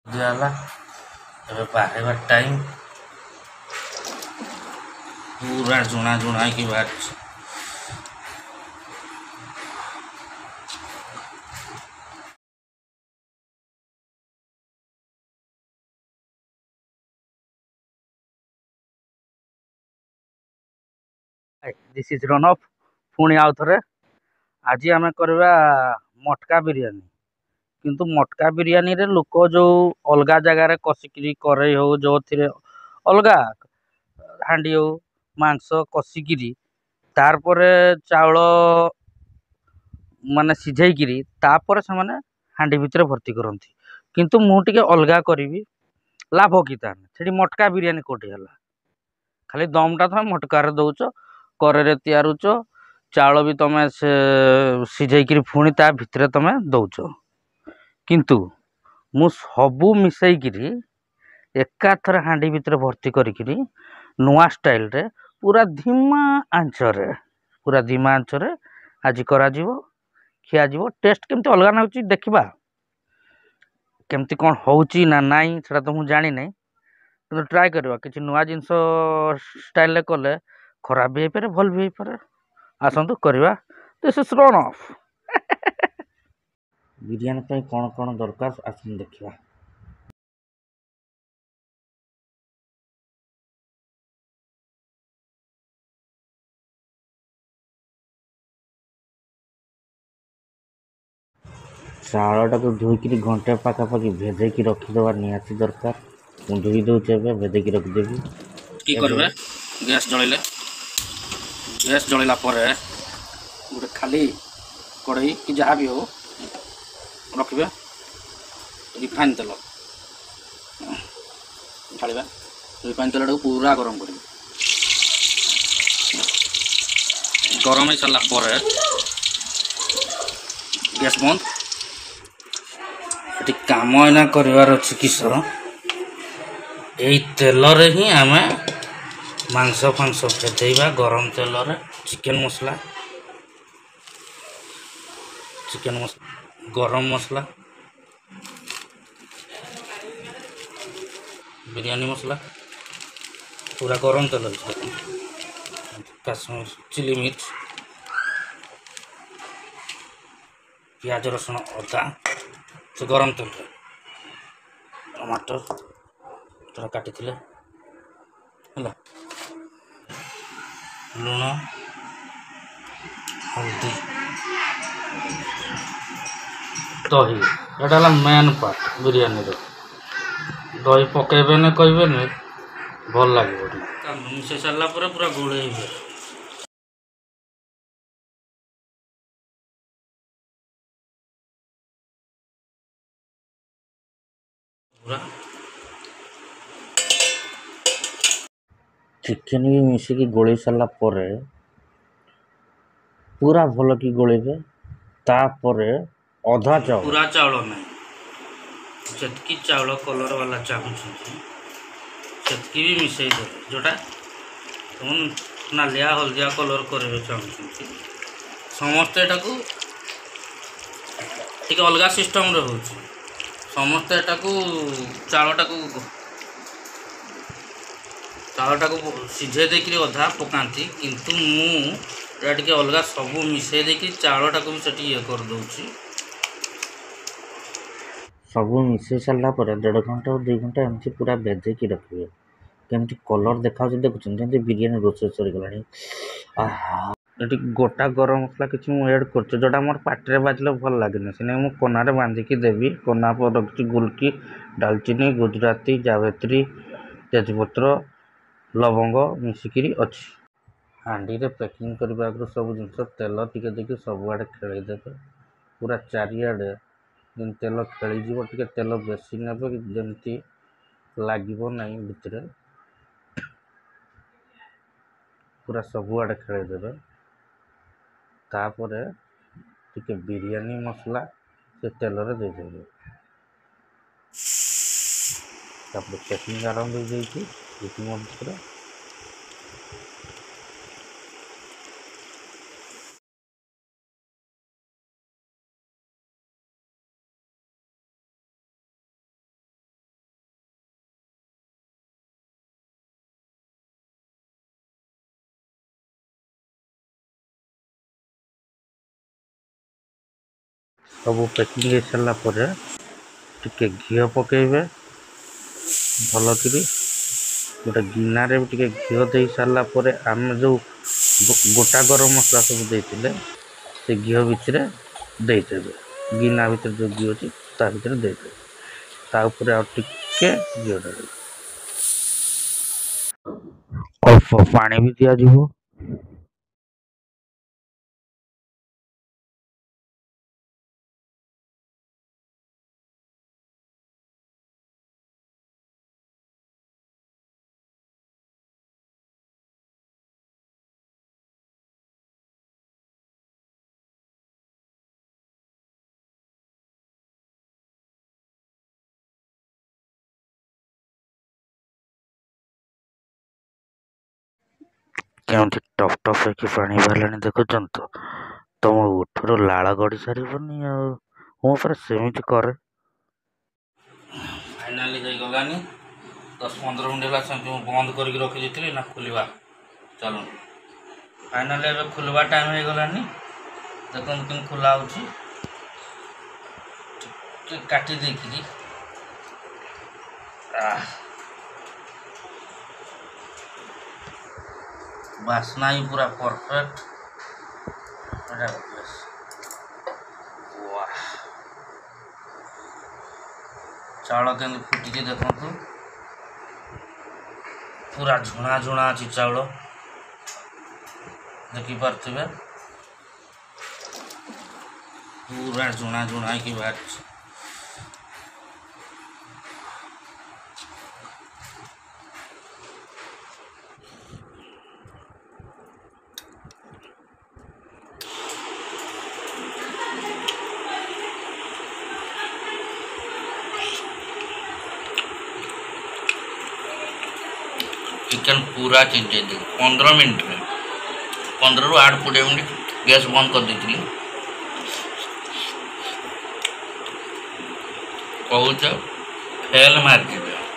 दियाला ଏବେ ବାହାରିବା ଟାଇମ୍ पूरा जुणा जुणा की बात दिस इज रन ऑफ पुणी आउ थे आज आम करवा मटका बिरियानी किंतु मटका बिरियानी रे लोक जो अलग जगार कसिकी करे हो जो थे अलग हांडी हो मांस कसिकी तार चाउल माने सिझेकी तापर से माने हांडी भितर भर्ती करती किंतु मुझे अलग करी लाभ कि ताने मटका बिरियानी कोटी है खाली दमटा तुम मटकार दौच करे तैयारुच चाउल भी तुम से सिझेकी पुणी ता भितर तुम दौच किंतु मु सबू मिसईकरी एकाथर हांडी भितर भर्ती करी नुआ स्टाइल रे पूरा धीमा आंचरे आज करा खिया टेस्ट केमती अलग ना देखा केमती कौन होची ना नाई से तो मुझे जानी नहीं कि ट्राए करवा कि नुआ जिनस स्टाइल कले खराब भी हो पारे भल भी हो पारे आसतु करवा this is run of biryani पे कौन कौन दरकार आसतु देखा चाउलटा को धोईकी घंटे पाखापाखि भेजेकी रखीदेवा निहाती दरकार मुझे धोई दूचे भेजेकी रखिदेवी की करबे गैस जळैले गैस जळैला परे गोटे खाली कड़ाई कि जहाँ भी हो रखिबे रिफाइन तेल ढालिबा रिफाइन तेल पूरा गरम करिबे गरम हो सारा पर गैस बंद ये काम एना करार अच्छे किस यही तेल ही आम मांस फांस भेदेबा गरम तेल चिकेन मसला गरम मसला बिरियानी मसला पूरा गरम तेल काश्मीर चिली मिर्च प्याज रसुण अदा से गरम तेल टमाटर थोड़ा काटी है लुण हल्दी दही यहाँ मेन पार्ट बिरियानी दही पकेबे न कहबे न भल लगे मिसे सारा पूरा गोले चिकेन भी मिसिकी गोले सारा पूरा भल कि गोलेबे तापर अधा चाउल पूरा चाउल नहीं जतकी चाउल कलर वाला चाहूँ सेतकी भी मिसई दे जोटा तुम नालिया हलदिया कलर करे चाहूँ समस्ते टी अलग सिस्टम रोचे समस्ते चाउलटा सिझे देकर अधा पकाती किंतु मुझे अलग सब मिसई देकर चाउलटा भी से ये करदे सब मिसई सारा 1.5 घंटा और 2 घंटा एमती पूरा भेजेकी रखिए केमती कलर देखा देखुं बिरियानी रोसे सरीगला ये गोटा गरम मसला किसी मुझे एड कर जोटा मोर पार्टी बाजिले भल लगे से मुझे कोना बांधिकी देवी कोना पर रखी गुलकी डालचीनी गुजराती जावेत्री तेजपत्र लवंग मिसिकी अच्छी हांडी रे पैकिंग करने आगे सब जिन तेल टिके देखिए सबुआड़े खेलदेवे पूरा चारिआडे दिन तेल खेलीज टे तेल बेसी ने जमी लगे ना भितर पूरा सबुआड़े खेलदेवे तापर टिके बिरियानी मसला से तेल रे देदेवे पैकिंग आरंभ हो जाए। सब पैकिंग हो सारा पर टिके घी पकेबे भल कि गोटे गिनारे भी टिके घी दे सारा पर आम जो गोटा गरम मसला सब देते से घी भितर देदेवे गिना भितर जो घी अच्छी ता भर देदेवे तापर आ टिके घी डाल अल्प पानी भी दिज्व केमती टप टप होगी पानी बाहर देखुं तो तुम उठर लाल गड़ी सारनी हूँ पर सेमती करे फाइनाली गलानी 10-15 मिनट है सेमती बंद करके रखी थी ना खोलवा चलो फाइनाली एवं खोलवा टाइम हो गलानी देखो कि खोला काटी देखी बास्ना ही पूरा परफेक्ट चाउल के फुटी देखु पूरा झुणा झुणा अच्छी चाउल देखिपे पूरा झुणा झुणा कि बाहर चिकन पूरा चिंचे 15 मिनट में 15 ରୁ 8-20 मिनट गैस बंद कर दी कौच फेल मार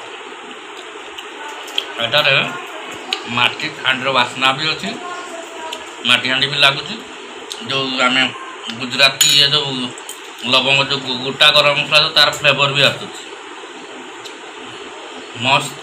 एटार माटी हांडी बास्ना भी अच्छी माटी हांडी भी लगुच जो आम गुजराती ये जो लवंग जो गोटा गरम मसला तार फ्लेवर भी आसूँ मस्त